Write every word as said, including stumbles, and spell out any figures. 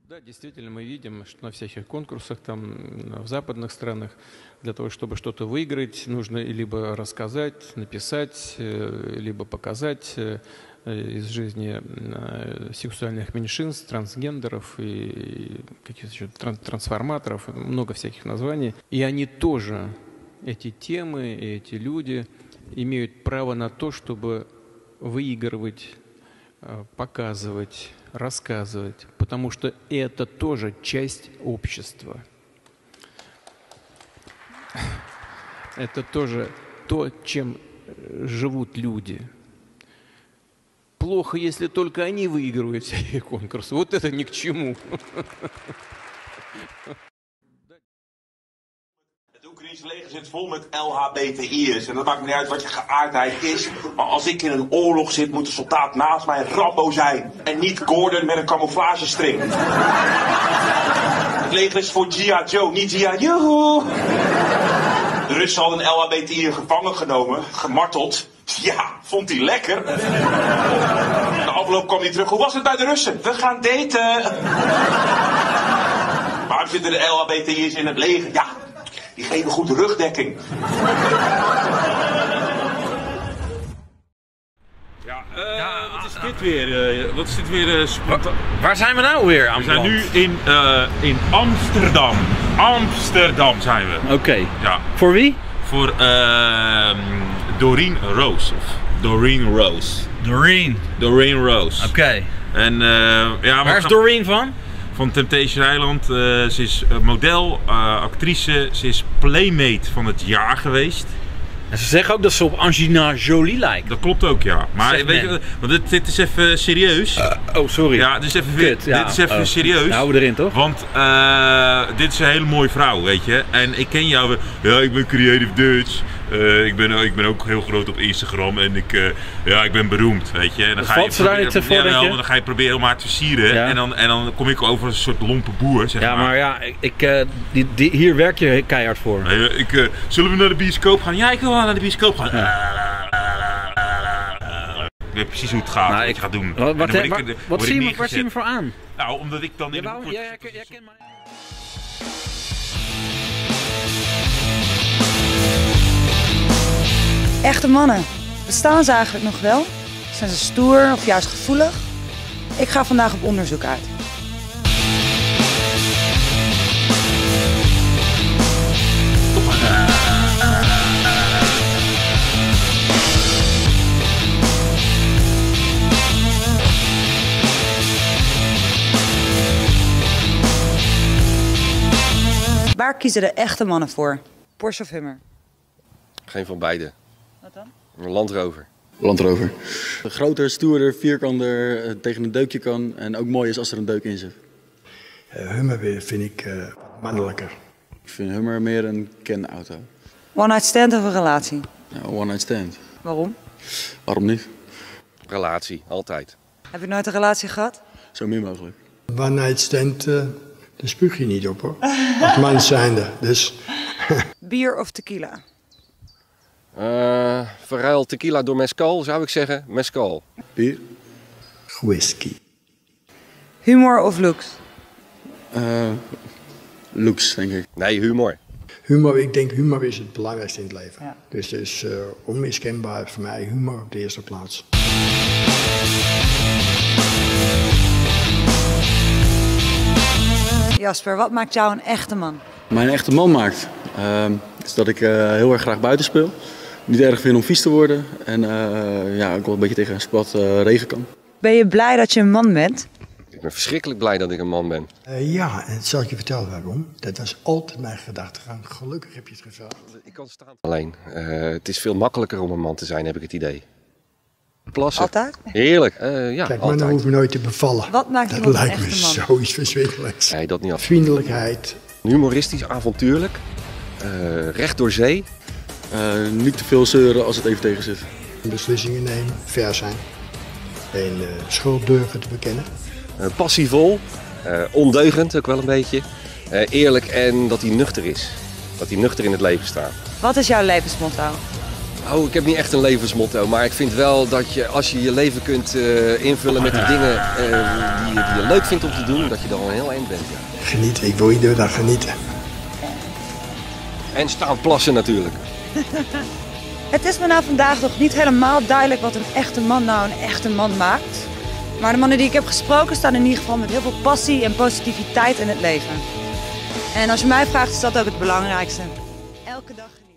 Да, действительно, мы видим, что на всяких конкурсах там в западных странах для того, чтобы что-то выиграть, нужно либо рассказать, написать, либо показать из жизни сексуальных меньшинств, трансгендеров и каких-то еще трансформаторов, много всяких названий. И они тоже, эти темы, эти люди имеют право на то, чтобы выигрывать, показывать, рассказывать, потому что это тоже часть общества. Это тоже то, чем живут люди. Плохо, если только они выигрывают всякие конкурсы. Вот это ни к чему. Het Oekraïense leger zit vol met L H B T I'ers. En dat maakt niet uit wat je geaardheid is. Maar als ik in een oorlog zit, moet de soldaat naast mij Rambo zijn. En niet Gordon met een camouflagestring. Het leger is voor G I Joe, niet G I Joe. De Russen hadden een L H B T I'er gevangen genomen, gemarteld. Ja, vond hij lekker. Na afloop kwam hij terug. Hoe was het bij de Russen? We gaan daten. Waarom zitten de L H B T I'ers in het leger? Ja, die geven goed rugdekking. Ja, uh, ja, wat is dit weer? Uh, wat is dit weer uh, spontaan? Waar zijn we nou weer aan We zijn nu in, uh, in Amsterdam. Amsterdam zijn we. Oké. Okay. Ja. Voor wie? Voor uh, Doreen Rose. Of Doreen Rose. Doreen. Doreen Rose. Oké. Okay. En uh, ja, waar is gaan... Doreen van? Van Temptation Island. Uh, ze is model, uh, actrice. Ze is Playmate van het jaar geweest. En ze zeggen ook dat ze op Angelina Jolie lijkt. Dat klopt ook, ja. Maar zeg weet je, want dit, dit is even serieus. Uh, oh, sorry. Ja, dit is even, Kut, ja. dit is even oh. serieus. Nou, houden we erin, toch? Want uh, dit is een hele mooie vrouw, weet je. En ik ken jou. Ja, ik ben Creative Dutch. Uh, ik, ben, ik ben ook heel groot op Instagram en ik, uh, ja, ik ben beroemd, weet je. En dan ga je ze daar niet voor, ja, wel, dan ga je proberen om haar te versieren. Ja. En, dan, en dan kom ik over een soort lompe boer, zeg ja, maar. maar ja, ik, uh, die, die, hier werk je keihard voor. Nee, ik, uh, zullen we naar de bioscoop gaan? Ja, ik wil wel naar de bioscoop gaan. Ja. Ik weet precies hoe het gaat, nou, wat ik, je gaat doen. Wat, wat, ik, wat, wat zie je, waar zie je me voor aan? Nou, omdat ik dan in ja, de... Ja, ja, jij kent mij. Echte mannen, bestaan ze eigenlijk nog wel? Zijn ze stoer of juist gevoelig? Ik ga vandaag op onderzoek uit. Waar kiezen de echte mannen voor? Porsche of Hummer? Geen van beide. Wat dan? Een Land Rover. Land Rover. Groter, stoerder, vierkanter, tegen een deukje kan en ook mooi is als er een deuk in zit. Uh, Hummer vind ik uh, mannelijker. Ik vind Hummer meer een kenauto. One night stand of een relatie? Ja, one night stand. Waarom? Waarom niet? Relatie, altijd. Heb je nooit een relatie gehad? Zo min mogelijk. One night stand, uh, daar spuug je niet op hoor. Als man zijnde, dus... Bier of tequila? Uh, verruil tequila door mezcal, zou ik zeggen. Mezcal. Bier. Whisky. Humor of looks? Uh, looks, denk ik. Nee, humor. Humor, ik denk humor is het belangrijkste in het leven. Ja. Dus het is uh, onmiskenbaar voor mij humor op de eerste plaats. Jasper, wat maakt jou een echte man? Mijn echte man maakt, uh, is dat ik uh, heel erg graag buiten speel. Niet erg vind om vies te worden en uh, ja, ook wel een beetje tegen een spat uh, regen kan. Ben je blij dat je een man bent? Ik ben verschrikkelijk blij dat ik een man ben. Uh, ja, en zal ik je vertellen waarom. Dat was altijd mijn gedachtegang. Gelukkig heb je het gevraagd. Ik kan staan. Alleen, uh, het is veel makkelijker om een man te zijn, heb ik het idee. Plassen. Altijd? Heerlijk. Uh, ja, Kijk, maar dan hoef je nooit te bevallen. Wat maakt dat iemand lijkt een echte me man? zoiets verschrikkelijks. Nee, dat niet af. Vriendelijkheid. Humoristisch, avontuurlijk. Uh, recht door zee. Uh, niet te veel zeuren als het even tegen zit. Beslissingen nemen, fair zijn. En uh, schuld durven te bekennen. Uh, passievol. Uh, ondeugend ook wel een beetje. Uh, eerlijk en dat hij nuchter is. Dat hij nuchter in het leven staat. Wat is jouw levensmotto? Oh, ik heb niet echt een levensmotto, maar ik vind wel dat je, als je je leven kunt uh, invullen met de dingen uh, die, je, die je leuk vindt om te doen, dat je dan een heel eind bent. Ja. Genieten, ik wil iedere dag genieten. En staan plassen natuurlijk. Het is me nou vandaag nog niet helemaal duidelijk wat een echte man nou een echte man maakt. Maar de mannen die ik heb gesproken staan in ieder geval met heel veel passie en positiviteit in het leven. En als je mij vraagt is dat ook het belangrijkste. Elke dag.